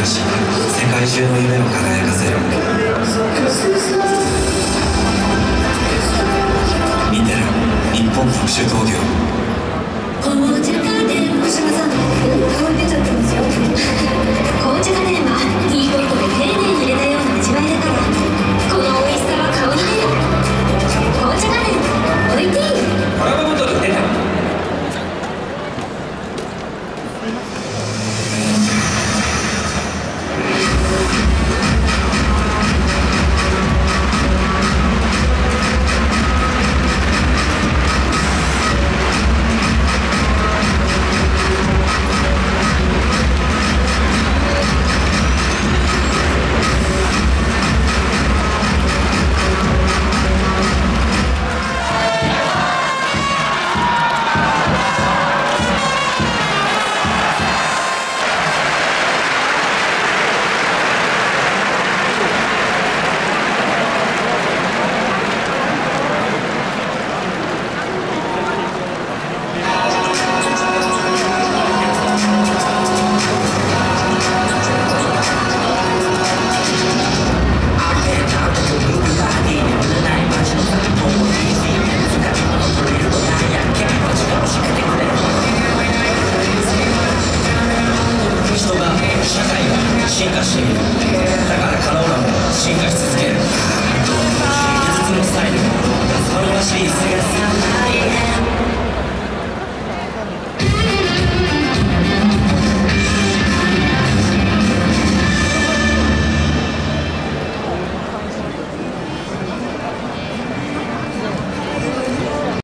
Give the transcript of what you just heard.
出し、世界中の夢を輝かせる。見てる日本特殊陶業。 紅茶家電、福島さん、顔出ちゃってますよ。紅茶家電はティーポットで丁寧に入れたような味わいだから、この美味しさは顔に出る。紅茶家電、おいティー。 コラボボトル出た。進化している。だからカローラも進化し続ける。